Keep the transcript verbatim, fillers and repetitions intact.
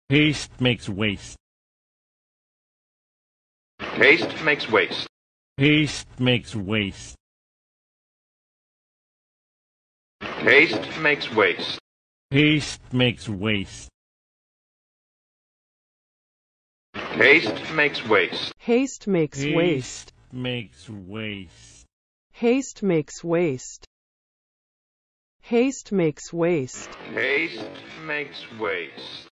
Haste makes waste. Haste makes waste. Haste makes waste. Haste makes waste. Haste makes waste. Haste makes waste. Haste makes waste. Haste makes waste. Haste makes waste. Haste makes waste. Haste makes waste.